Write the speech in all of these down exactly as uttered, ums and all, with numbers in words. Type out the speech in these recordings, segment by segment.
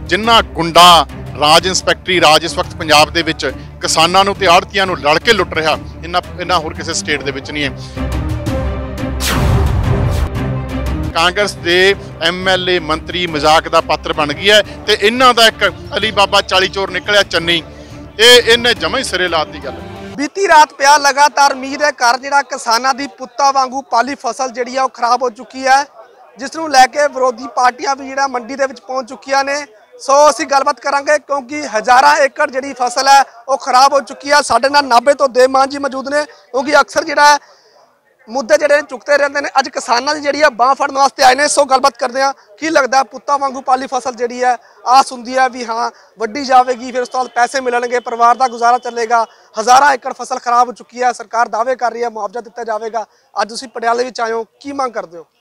जिन्ना गुंडा राज इंस्पैक्टरी राज इस वक्त पंजाब दे विच किसानां नूं ते आड़तियां नूं लड़ के लुट रहा इन्ना इन्ना होर किसी स्टेट दे विच नहीं है। कांग्रेस दे एम एल ए मंत्री मजाक का पात्र बन गया है ते इन्हां दा एक अली बाबा चाली चोर निकलिया चन्नी ये इन्हें जमा ही सिरे लाती गल। बीती रात पिया लगातार मीह दे कारण जिहड़ा किसानां दी पुत्ता वांगू पाली फसल जिहड़ी है खराब हो चुकी है, जिस नूं लैके विरोधी पार्टियां भी जिहड़ा मंडी दे विच पहुंच चुकियां ने। सो असीं गलबात करांगे क्योंकि हज़ारां एकड़ जिहड़ी फसल है वो खराब हो चुकी है। साडे नाल नाभे तो देव मान जी मौजूद ने क्योंकि अक्सर जिहड़ा मुद्दे जिहड़े चुकते रहते हैं। अज किसानां दी जिहड़ी है बांह फड़न वास्ते आए ने। सो गलबात करदे हां की लगदा पुत्तां वांगू पाली फसल जिहड़ी है आस हुंदी है भी हाँ वड्डी जावेगी, फिर उस तो बाद पैसे मिलणगे, परिवार का गुजारा चलेगा। हज़ारां एकड़ फसल खराब हो चुकी है, सरकार दावे कर रही है मुआवजा दिता जाएगा। अज तुसीं पटियाले विच आए हो, की मांग करदे हो?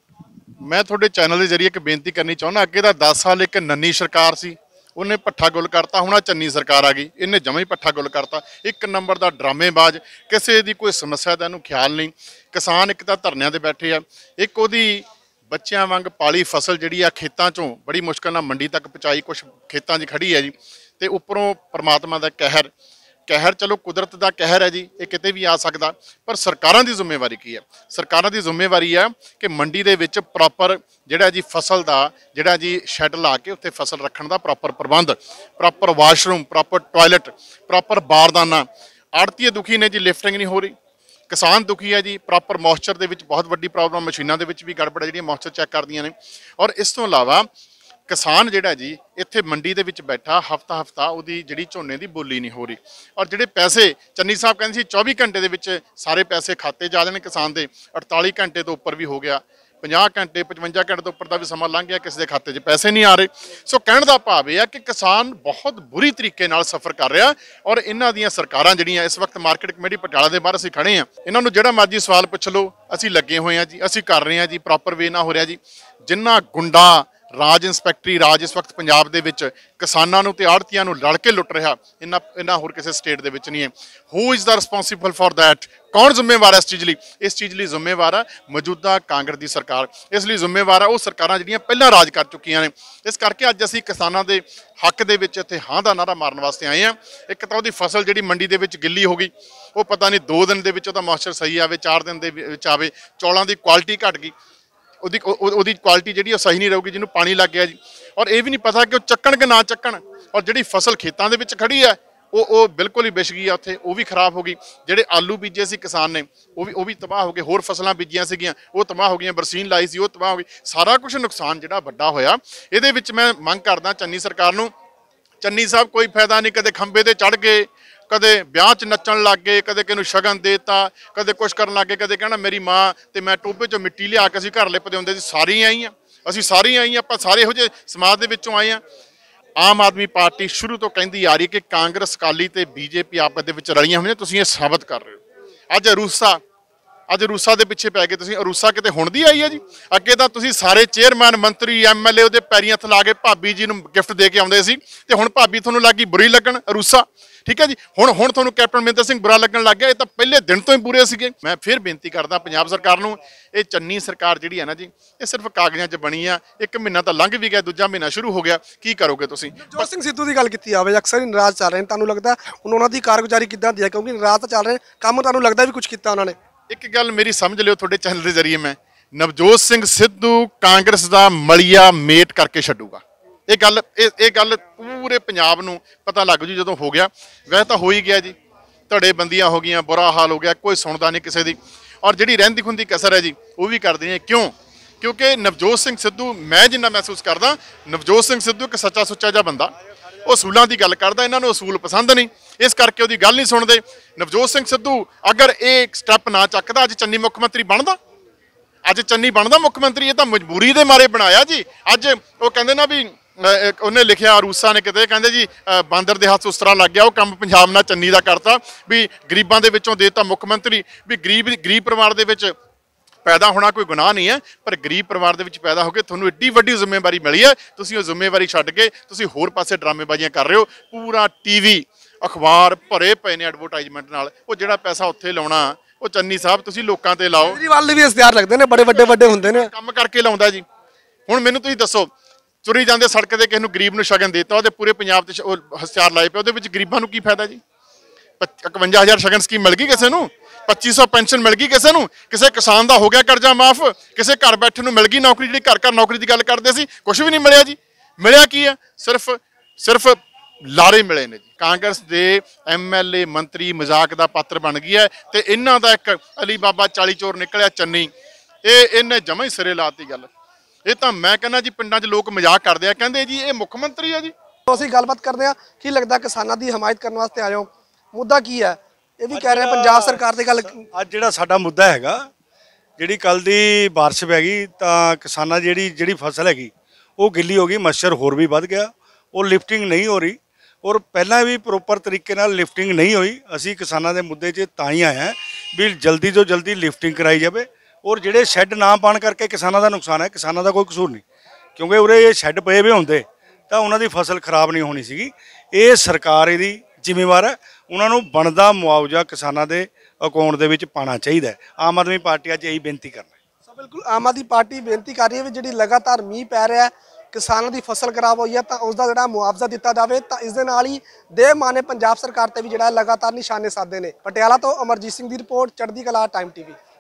मैं थोड़े चैनल के जरिए एक बेनती करनी चाहना, अगे का दस साल एक नन्नी सरकार सी उन्हें पट्ठा गुल करता, हुण चन्नी सरकार आ गई इन्हें जमा ही पट्ठा गुल करता। एक नंबर का ड्रामेबाज, किसी की कोई समस्या का इन्हूं ख्याल नहीं। किसान एक तो धरनियां ते बैठे आ, एक उहदी बच्चों वांग पाली फसल जिहड़ी आ खेतों चों बड़ी मुश्किल नाल मंडी तक पहुँचाई, कुछ खेतों 'च खड़ी है जी। तो उपरों परमात्मा का कहर कहर चलो कुदरत का कहर है जी, ये किते भी आ सकता, पर सरकारों की जिम्मेवारी की है? सरकारों की जिम्मेवारी है कि मंडी दे विच प्रॉपर जिहड़ा जी फसल का जिहड़ा जी शैड ला के उत्थे फसल रखने का प्रॉपर प्रबंध, proper washroom, proper toilet, proper बारदाना। आड़तीए दुखी ने जी, लिफ्टिंग नहीं हो रही। किसान दुखी है जी, प्रॉपर मॉइस्चर दे विच बहुत वड्डी प्रॉब्लम, मशीनां दे विच भी गड़बड़ जिहड़ियां मॉइस्चर चैक करदियां ने। और इस तो इलावा किसान जिहड़ा जी इत्थे मंडी दे विच बैठा हफ्ता हफ्ता उहदी जिहड़ी झोने की बोली नहीं हो रही। और जिहड़े पैसे चन्नी साहब कहंदे सी चौबी घंटे दे विच सारे पैसे खाते जा रहे हैं किसान दे, अड़ताली घंटे तो उपर भी हो गया, पचास घंटे पचवंजा घंटे तो उपर का भी समा लंघ गया, किसी के खाते 'च पैसे नहीं आ रहे। सो कहण दा भाव यह है कि किसान बहुत बुरी तरीके नाल सफ़र कर रहा। और इन्हां दीयां सरकारां जिहड़ियां इस वक्त मार्केट कमेटी पटियाला दे बाहर असीं खड़े हैं, इन्हां नूं जिहड़ा मर्जी सवाल पुछ लो, असीं लगे हुए हैं जी, असीं कर रहे हैं जी, प्रॉपर वे ना हो रहा जी। जिन्ना गुंडा राज इंस्पैक्टरी राज इस वक्त पंजाब दे विच किसानां नूं ते आड़तियां नूं लड़ के लुट रहा इन्ना इन्ना होर किसी स्टेट दे विच नहीं है। Who is the responsible for that? कौन जिम्मेवार है इस चीज़ लिए? इस चीज़ लिए जिम्मेवार है मौजूदा कांग्रेस की सरकार। इसलिए जिम्मेवार है वो सरकारां जिहड़ियां पहलां राज कर चुकियां ने। इस करके अज असीं किसानां दे हक दे विच इत्थे हां दा नारा मारन वास्ते आए हैं। एक तां उहदी फसल जिहड़ी मंडी दे विच गिल्ली हो गई, वो पता नहीं दो दिन दे विच उहदा मॉइस्चर सही आवे, चार दिन दे विच आवे, चौलां दी क्वालिटी घट गई, ਉਹਦੀ ਉਹਦੀ ਕੁਆਲਿਟੀ ਜਿਹੜੀ ਉਹ ਸਹੀ ਨਹੀਂ ਰਹੂਗੀ ਜਿਹਨੂੰ ਪਾਣੀ ਲੱਗ ਗਿਆ ਜੀ। ਔਰ ਇਹ ਵੀ ਨਹੀਂ ਪਤਾ ਕਿ ਉਹ ਚੱਕਣ ਕਿ ਨਾ ਚੱਕਣ। ਔਰ ਜਿਹੜੀ ਫਸਲ ਖੇਤਾਂ ਦੇ ਵਿੱਚ ਖੜੀ ਹੈ ਉਹ ਉਹ ਬਿਲਕੁਲ ਹੀ ਵਿਛ ਗਈ ਆ, ਉੱਥੇ ਉਹ ਵੀ ਖਰਾਬ ਹੋ ਗਈ। ਜਿਹੜੇ ਆਲੂ ਬੀਜੇ ਸੀ ਕਿਸਾਨ ਨੇ ਉਹ ਵੀ ਉਹ ਵੀ ਤਬਾਹ ਹੋ ਗਏ, ਹੋਰ ਫਸਲਾਂ ਬੀਜੀਆਂ ਸੀਗੀਆਂ ਉਹ ਤਬਾਹ ਹੋ ਗਈਆਂ, ਬਰਸੀਨ ਲਾਈ ਸੀ ਉਹ ਤਬਾਹ ਹੋ ਗਈ। ਸਾਰਾ ਕੁਝ ਨੁਕਸਾਨ ਜਿਹੜਾ ਵੱਡਾ ਹੋਇਆ। ਇਹਦੇ ਵਿੱਚ ਮੈਂ ਮੰਗ ਕਰਦਾ ਚੰਨੀ ਸਰਕਾਰ ਨੂੰ, ਚੰਨੀ ਸਾਹਿਬ ਕੋਈ ਫਾਇਦਾ ਨਹੀਂ, ਕਦੇ ਖੰਭੇ ਤੇ ਚੜ੍ਹ ਗਏ, कदे ब्याह च नचन लग गए, कदे किनू शगन देता, कदे कुछ करन लग गए, कदे कहना मेरी माँ तो मैं टोबे चो मिट्टी लिया के असीं घर लिपदे हुंदे सी। सारी आई हैं, असीं सारी आई हैं, आपां सारे इहो जिहे समाज दे विचों आए हैं। आम आदमी पार्टी शुरू तो कहती आ रही है कि कांग्रेस अकाली ते बीजेपी आपस दे विच रलियां होईयां, तुसीं इह साबित कर रहे हो। अज अरूसा अज अरूसा के पिछे पै गए तुसीं। अरूसा किते हुण दी आई है जी? अगे तां तुसीं सारे चेयरमैन मंत्री एम एल ए उहदे पैरीं हत्थ ला के भाबी जी नूं गिफ्ट दे के आउंदे सी, ते हुण भाबी तुहानूं लगी बुरी लगन अरूसा। ठीक है जी, हुण हुण तुहानूं कैप्टन अमरिंदर सिंह बुरा लगन लग गया। ये तां पहले दिन तो ही बुरे सीगे। मैं फिर बेनती करदा पंजाब सरकार नूं, ये चन्नी सरकार जिहड़ी है ना जी, ये सिर्फ कागज़ां 'च बनी आ। एक महीना तो लंघ भी गया, दूजा महीना शुरू हो गया, की करोगे तुसीं? नवजोत सिंह सिद्धू की गल कीती जावे, अक्सर ही नाराज़ चल रहे हैं, तुहानूं लगदा हुण उन्हां दी कारगुजारी किद्दां दी है? क्योंकि नाराज़ तो चल रहे हैं, काम तुहानूं लगदा भी कुछ कीता उन्हां ने? एक गल मेरी समझ लियो थोड़े चैनल के जरिए, मैं नवजोत सिंह सिद्धू कांग्रेस का मलिया मेट करके छड्डूगा। ये गल ये गल पूरे पंजाब नूं पता लग जू जदों हो गया। वैसे तो हो ही गया जी, धड़ेबंदियां हो गई, बुरा हाल हो गया, कोई सुनता नहीं किसी की। और जिहड़ी रहिंदी खुंदी कसर है जी वो भी कर दी है। क्यों? क्योंकि नवजोत सिंह सिद्धू, मैं जिन्ना महसूस करदा, नवजोत सिंह सिद्धू एक सच्चा सुच्चा जिहा बंदा, वो असूलों की गल करदा, इन्हां नूं असूल पसंद नहीं, इस करके उहदी गल नहीं सुनते। नवजोत सिंह सिद्धू अगर एक स्टैप ना चकदा अज चन्नी मुख मंत्री बनदा? अज चन्नी बनदा मुख मंत्री? ये तो मजबूरी दे मारे बनाया जी। अज वो कहंदे ना भी उन्हें लिखिया अरूसा ने किते, कहंदे जी बांदर दे हत्थ उस तरह लग गया, वो काम पंजाब नाल चन्नी दा करता भी गरीबां दे विचों देता मुख मंत्री। भी गरीब गरीब परिवार दे विच पैदा होना कोई गुनाह नहीं है, पर गरीब परिवार दे विच पैदा होकर तुहानूं एड्डी वड्डी जिम्मेवारी मिली है, तुसीं वो जिम्मेवारी छड्ड के तुसीं होर पासे ड्रामेबाजियां कर रहे हो। पूरा टीवी अखबार भरे पे ने एडवरटाइजमेंट नाल, वो जिहड़ा पैसा उत्थे लाउणा वो चन्नी साहब तुसीं लोकां ते लाओ। केजरीवाल भी इश्तिहार लगदे ने, बड़े वड्डे वड्डे हुंदे ने, काम करके लाउंदा जी। हुण मैनूं तुसीं दसो ਤੁਰੀ ਜਾਂਦੇ ਸੜਕ ਤੇ ਕਿਸੇ ਨੂੰ ਗਰੀਬ ਨੂੰ ਸ਼ਗਨ ਦੇਤਾ, ਉਹਦੇ ਪੂਰੇ ਪੰਜਾਬ ਤੇ ਸ਼- ਉਹ ਹਥਿਆਰ ਲਾਏ ਪਏ, ਉਹਦੇ ਵਿੱਚ ਗਰੀਬਾਂ ਨੂੰ ਕੀ ਫਾਇਦਾ ਜੀ? ਇਕਵੰਜਾ ਹਜ਼ਾਰ ਸ਼ਗਨ ਸਕੀਮ ਮਿਲ ਗਈ ਕਿਸੇ ਨੂੰ? ਪੱਚੀ ਸੌ ਪੈਨਸ਼ਨ ਮਿਲ ਗਈ ਕਿਸੇ ਨੂੰ? ਕਿਸੇ ਕਿਸਾਨ ਦਾ ਹੋ ਗਿਆ ਕਰਜ਼ਾ ਮਾਫ? ਕਿਸੇ ਘਰ ਬੈਠੇ ਨੂੰ ਮਿਲ ਗਈ ਨੌਕਰੀ? ਜਿਹੜੀ ਘਰ ਘਰ ਨੌਕਰੀ ਦੀ ਗੱਲ ਕਰਦੇ ਸੀ, ਕੁਝ ਵੀ ਨਹੀਂ ਮਿਲਿਆ ਜੀ। ਮਿਲਿਆ ਕੀ ਆ? ਸਿਰਫ ਸਿਰਫ ਲਾਰੇ ਮਿਲੇ ਨੇ ਜੀ। ਕਾਂਗਰਸ ਦੇ ਐਮ ਐਲ ਏ ਮੰਤਰੀ ਮਜ਼ਾਕ ਦਾ ਪਾਤਰ ਬਣ ਗਈ ਹੈ ਤੇ ਇਹਨਾਂ ਦਾ ਇੱਕ ਅਲੀ ਬਾਬਾ ਚਾਲੀ ਚੋਰ ਨਿਕਲਿਆ ਚੰਨੀ, ਇਹ ਇਹਨੇ ਜਮਾਂ ਹੀ ਸਿਰੇ ਲਾਤੀ ਗੱਲ। ਇਹ ਤਾਂ ਮੈਂ ਕਹਿੰਦਾ ਜੀ ਪਿੰਡਾਂ 'ਚ ਲੋਕ ਮਜ਼ਾਕ ਕਰਦੇ ਆ, ਕਹਿੰਦੇ ਜੀ ਇਹ ਮੁੱਖ ਮੰਤਰੀ ਆ ਜੀ। ਅਸੀਂ ਗੱਲਬਾਤ ਕਰਦੇ ਹਾਂ, ਕੀ ਲੱਗਦਾ ਕਿਸਾਨਾਂ ਦੀ ਹਮਾਇਤ ਕਰਨ ਵਾਸਤੇ ਆਏ ਹੋ, ਮੁੱਦਾ ਕੀ ਹੈ? ਇਹ ਵੀ ਕਹਿ ਰਹੇ ਪੰਜਾਬ ਸਰਕਾਰ ਦੀ ਗੱਲ। ਅੱਜ ਜਿਹੜਾ ਸਾਡਾ ਮੁੱਦਾ ਹੈਗਾ, ਜਿਹੜੀ ਕੱਲ ਦੀ ਬਾਰਿਸ਼ ਪੈ ਗਈ ਤਾਂ ਕਿਸਾਨਾਂ ਜਿਹੜੀ ਜਿਹੜੀ ਫਸਲ ਹੈਗੀ ਉਹ ਗਿੱਲੀ ਹੋ ਗਈ, ਮੱਛਰ ਹੋਰ ਵੀ ਵੱਧ ਗਿਆ, ਉਹ ਲਿਫਟਿੰਗ ਨਹੀਂ ਹੋ ਰਹੀ ਔਰ ਪਹਿਲਾਂ ਵੀ ਪ੍ਰੋਪਰ ਤਰੀਕੇ ਨਾਲ ਲਿਫਟਿੰਗ ਨਹੀਂ ਹੋਈ। ਅਸੀਂ ਕਿਸਾਨਾਂ ਦੇ ਮੁੱਦੇ 'ਚ ਤਾਂ ਹੀ ਆਏ ਹਾਂ ਵੀ ਜਲਦੀ ਤੋਂ ਜਲਦੀ ਲਿਫਟਿੰਗ ਕਰਾਈ ਜਾਵੇ ਔਰ ਜਿਹੜੇ ਸ਼ੈੱਡ ਨਾ ਪਾਉਣ ਕਰਕੇ ਕਿਸਾਨਾਂ ਦਾ ਨੁਕਸਾਨ ਹੈ, ਕਿਸਾਨਾਂ ਦਾ ਕੋਈ ਕਸੂਰ ਨਹੀਂ, ਕਿਉਂਕਿ ਉਰੇ ਇਹ ਸ਼ੈੱਡ ਪਏ ਵੀ ਹੁੰਦੇ ਤਾਂ ਉਹਨਾਂ ਦੀ ਫਸਲ ਖਰਾਬ ਨਹੀਂ ਹੋਣੀ ਸੀਗੀ। ਇਹ ਸਰਕਾਰ ਇਹਦੀ ਜ਼ਿੰਮੇਵਾਰ ਹੈ, ਉਹਨਾਂ ਨੂੰ ਬਣਦਾ ਮੁਆਵਜ਼ਾ ਕਿਸਾਨਾਂ ਦੇ ਅਕਾਊਂਟ ਦੇ ਵਿੱਚ ਪਾਉਣਾ ਚਾਹੀਦਾ ਹੈ। ਆਮ ਆਦਮੀ ਪਾਰਟੀ ਅੱਜ ਇਹੀ ਬੇਨਤੀ ਕਰਨਾ ਹੈ। ਸੋ ਬਿਲਕੁਲ ਆਮ ਆਦਮੀ ਪਾਰਟੀ ਬੇਨਤੀ ਕਰ ਰਹੀ ਹੈ ਵੀ ਜਿਹੜੀ ਲਗਾਤਾਰ ਮੀਂਹ ਪੈ ਰਿਹਾ ਹੈ, ਕਿਸਾਨਾਂ ਦੀ ਫਸਲ ਖਰਾਬ ਹੋਈ ਹੈ ਤਾਂ ਉਸ ਦਾ ਜਿਹੜਾ ਮੁਆਵਜ਼ਾ ਦਿੱਤਾ ਜਾਵੇ। ਤਾਂ ਇਸ ਦੇ ਨਾਲ ਹੀ ਦੇਵ ਮਾਨ ਨੇ ਪੰਜਾਬ ਸਰਕਾਰ ਤੇ ਵੀ ਜਿਹੜਾ ਲਗਾਤਾਰ ਨਿਸ਼ਾਨੇ ਸਾਧੇ ਨੇ। ਪਟਿਆਲਾ ਤੋਂ ਅਮਰਜੀਤ ਸਿੰਘ ਦੀ ਰਿਪੋਰਟ, ਚੜ੍ਹਦੀ ਕਲਾ ਟਾਈਮ ਟੀਵੀ।